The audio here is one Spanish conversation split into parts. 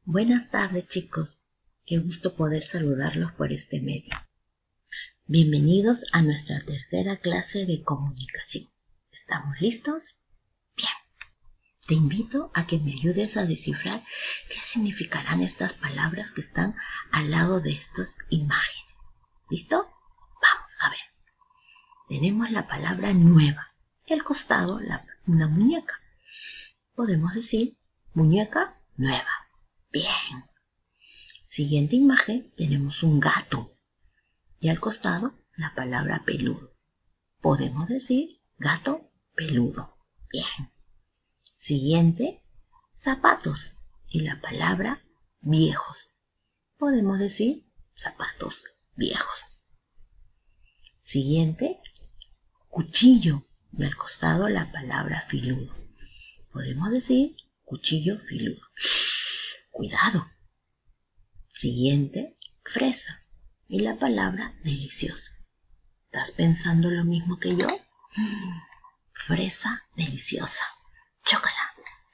Buenas tardes, chicos. Qué gusto poder saludarlos por este medio. Bienvenidos a nuestra tercera clase de comunicación. ¿Estamos listos? Bien. Te invito a que me ayudes a descifrar qué significarán estas palabras que están al lado de estas imágenes. ¿Listo? Vamos a ver. Tenemos la palabra nueva y al costado una muñeca. Podemos decir muñeca nueva. Bien. Siguiente imagen, tenemos un gato y al costado la palabra peludo. Podemos decir gato peludo. Bien. Siguiente, zapatos y la palabra viejos. Podemos decir zapatos viejos. Siguiente, cuchillo y al costado la palabra filudo. Podemos decir cuchillo filudo. Cuidado. Siguiente, fresa y la palabra deliciosa. ¿Estás pensando lo mismo que yo? Fresa deliciosa. Chócala.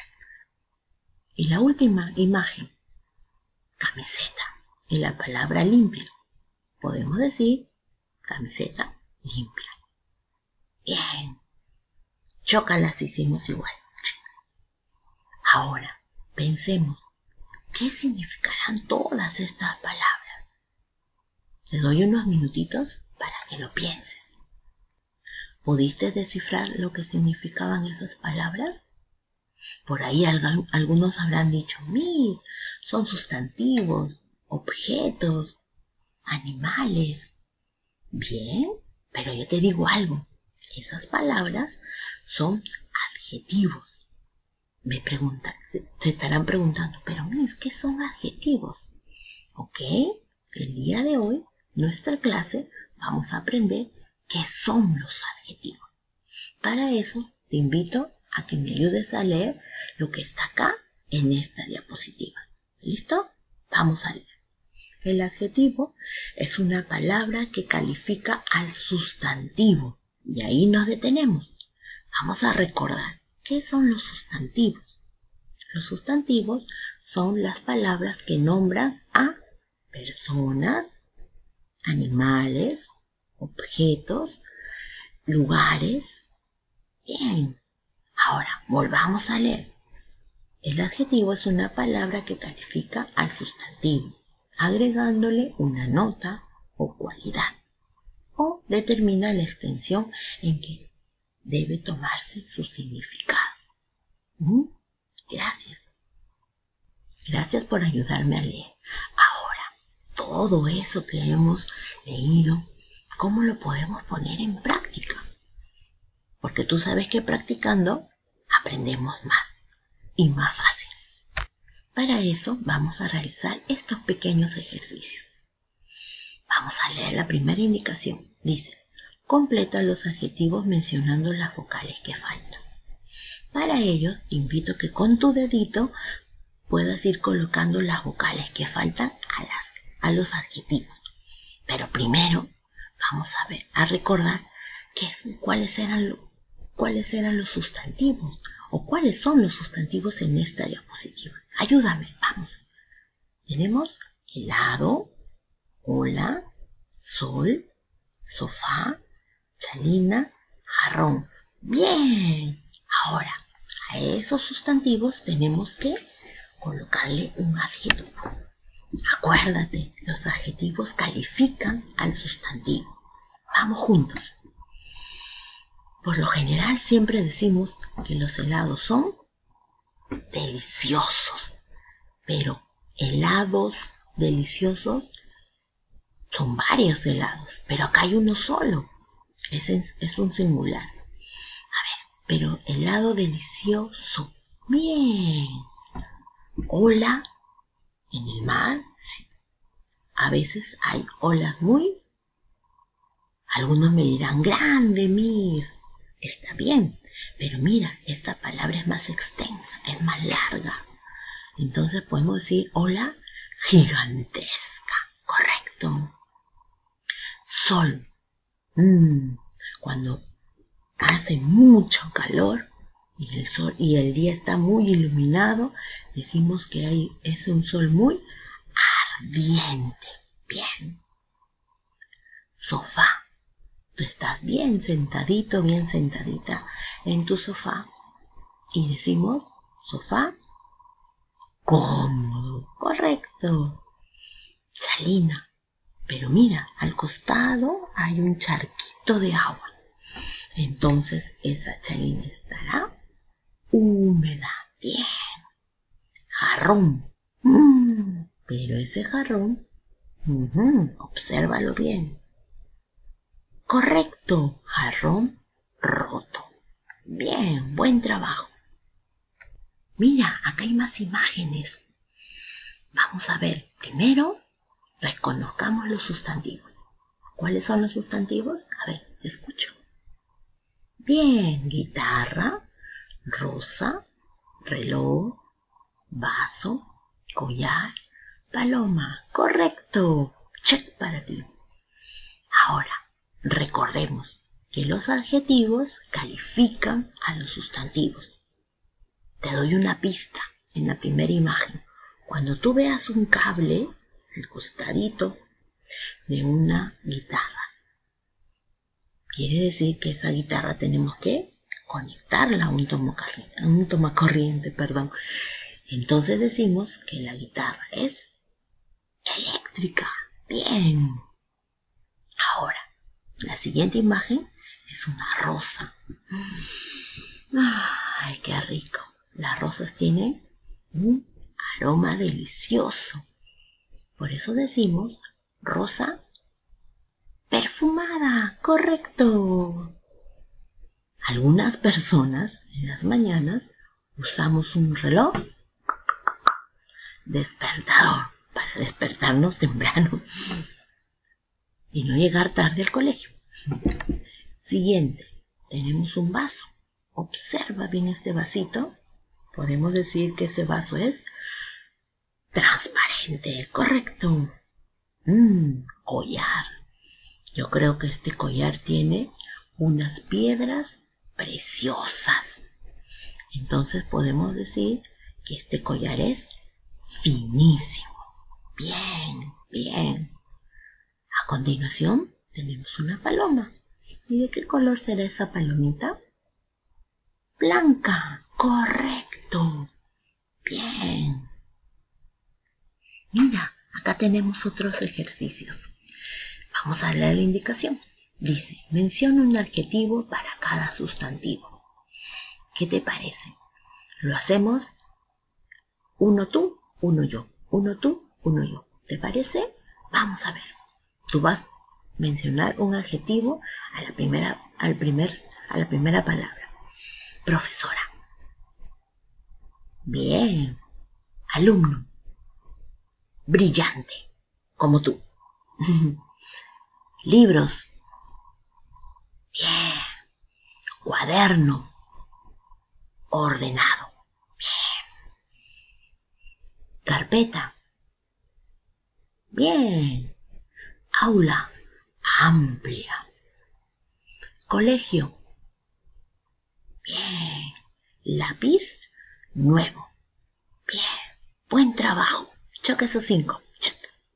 Y la última imagen, camiseta y la palabra limpia. Podemos decir camiseta limpia. Bien. Chócalas hicimos igual. Ahora, pensemos. ¿Qué significarán todas estas palabras? Te doy unos minutitos para que lo pienses. ¿Pudiste descifrar lo que significaban esas palabras? Por ahí algunos habrán dicho, son sustantivos, objetos, animales. Bien, pero yo te digo algo. Esas palabras son adjetivos. Me preguntan, se estarán preguntando, pero ¿qué son adjetivos? Ok, el día de hoy, nuestra clase, vamos a aprender qué son los adjetivos. Para eso, te invito a que me ayudes a leer lo que está acá en esta diapositiva. ¿Listo? Vamos a leer. El adjetivo es una palabra que califica al sustantivo. Y ahí nos detenemos. Vamos a recordar. ¿Qué son los sustantivos? Los sustantivos son las palabras que nombran a personas, animales, objetos, lugares. Bien, ahora volvamos a leer. El adjetivo es una palabra que califica al sustantivo, agregándole una nota o cualidad, o determina la extensión en que debe tomarse su significado. Gracias. Gracias por ayudarme a leer. Ahora, todo eso que hemos leído, ¿cómo lo podemos poner en práctica? Porque tú sabes que practicando aprendemos más y más fácil. Para eso vamos a realizar estos pequeños ejercicios. Vamos a leer la primera indicación. Dice, completa los adjetivos mencionando las vocales que faltan. Para ello, te invito a que con tu dedito puedas ir colocando las vocales que faltan a los adjetivos. Pero primero vamos a recordar cuáles eran los sustantivos o cuáles son los sustantivos en esta diapositiva. Ayúdame, vamos. Tenemos helado, ola, sol, sofá, chalina, jarrón. Bien. Ahora, a esos sustantivos tenemos que colocarle un adjetivo. Acuérdate, los adjetivos califican al sustantivo. Vamos juntos. Por lo general siempre decimos que los helados son deliciosos, pero helados deliciosos son varios helados, pero acá hay uno solo. Es un singular. Pero helado delicioso. Bien. Ola en el mar. Sí. A veces hay olas algunos me dirán, grande, Miss. Está bien. Pero mira, esta palabra es más extensa, es más larga. Entonces podemos decir ola gigantesca. Correcto. Sol. Cuando hace mucho calor y el día está muy iluminado, decimos que es un sol muy ardiente. Bien. Sofá. Tú estás bien sentadito, bien sentadita en tu sofá y decimos sofá cómodo. Correcto. Chalina. Pero mira, al costado hay un charquito de agua. Entonces esa chalina estará húmeda. Bien. Jarrón. Pero ese jarrón, obsérvalo bien. Correcto. Jarrón roto. Bien, buen trabajo. Mira, acá hay más imágenes. Vamos a ver. Primero, reconozcamos los sustantivos. ¿Cuáles son los sustantivos? A ver, escucho. Bien, guitarra, rosa, reloj, vaso, collar, paloma. Correcto. Check para ti. Ahora, recordemos que los adjetivos califican a los sustantivos. Te doy una pista en la primera imagen. Cuando tú veas un cable al costadito de una guitarra, quiere decir que esa guitarra tenemos que conectarla a un tomacorriente. Entonces decimos que la guitarra es eléctrica. Bien. Ahora, la siguiente imagen es una rosa. ¡Ay, qué rico! Las rosas tienen un aroma delicioso. Por eso decimos rosa perfumada. Correcto. Algunas personas en las mañanas usamos un reloj despertador para despertarnos temprano y no llegar tarde al colegio. Siguiente, tenemos un vaso. Observa bien este vasito. Podemos decir que ese vaso es transparente. Correcto. Collar. Yo creo que este collar tiene unas piedras preciosas. Entonces podemos decir que este collar es finísimo. Bien, bien. A continuación tenemos una paloma. ¿Y de qué color será esa palomita? Blanca. Correcto. Bien. Mira, acá tenemos otros ejercicios. Vamos a leer la indicación. Dice, menciona un adjetivo para cada sustantivo. ¿Qué te parece? Lo hacemos uno tú, uno yo. Uno tú, uno yo. ¿Te parece? Vamos a ver. Tú vas a mencionar un adjetivo a la primera palabra. Profesora. Bien. Alumno. Brillante. Como tú. Libros. Bien. Cuaderno. Ordenado. Bien. Carpeta. Bien. Aula. Amplia. Colegio. Bien. Lápiz. Nuevo. Bien. Buen trabajo. Choca esos 5. Check.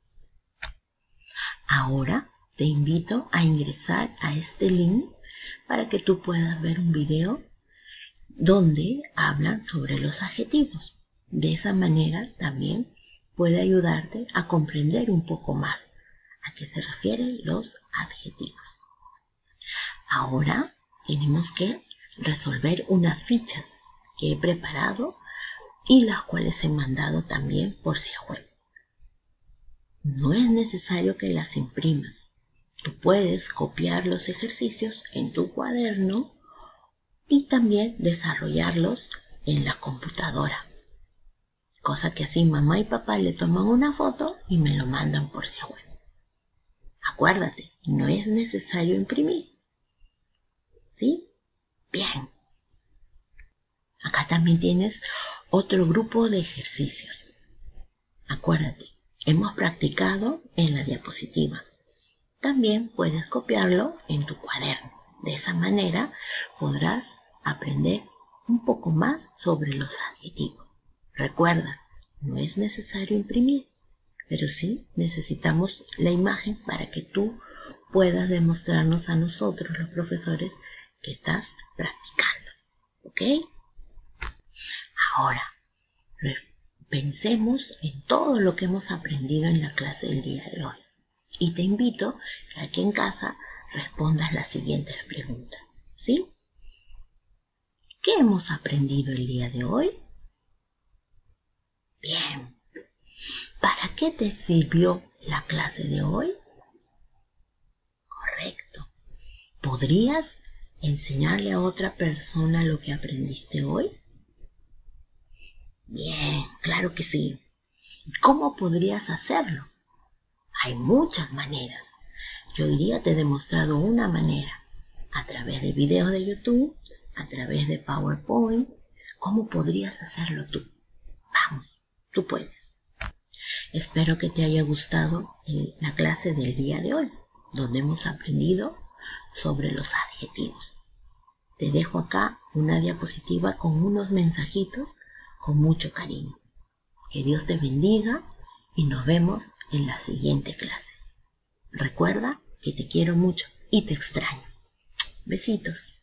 Ahora te invito a ingresar a este link para que tú puedas ver un video donde hablan sobre los adjetivos. De esa manera también puede ayudarte a comprender un poco más a qué se refieren los adjetivos. Ahora tenemos que resolver unas fichas que he preparado y las cuales he mandado también por Siahuel. No es necesario que las imprimas. Tú puedes copiar los ejercicios en tu cuaderno y también desarrollarlos en la computadora. Cosa que así mamá y papá le toman una foto y me lo mandan por Siahuel. Acuérdate, no es necesario imprimir. ¿Sí? Bien. Acá también tienes otro grupo de ejercicios. Acuérdate, hemos practicado en la diapositiva. También puedes copiarlo en tu cuaderno. De esa manera podrás aprender un poco más sobre los adjetivos. Recuerda, no es necesario imprimir, pero sí necesitamos la imagen para que tú puedas demostrarnos a nosotros, los profesores, que estás practicando. ¿Ok? Ahora, pensemos en todo lo que hemos aprendido en la clase del día de hoy. Y te invito a que aquí en casa respondas las siguientes preguntas. ¿Sí? ¿Qué hemos aprendido el día de hoy? Bien. ¿Para qué te sirvió la clase de hoy? Correcto. ¿Podrías enseñarle a otra persona lo que aprendiste hoy? Bien, claro que sí. ¿Cómo podrías hacerlo? Hay muchas maneras. Yo hoy día te he demostrado una manera, a través de videos de YouTube, a través de PowerPoint. ¿Cómo podrías hacerlo tú? Vamos, tú puedes. Espero que te haya gustado la clase del día de hoy, donde hemos aprendido sobre los adjetivos. Te dejo acá una diapositiva con unos mensajitos con mucho cariño. Que Dios te bendiga y nos vemos en la siguiente clase. Recuerda que te quiero mucho y te extraño. Besitos.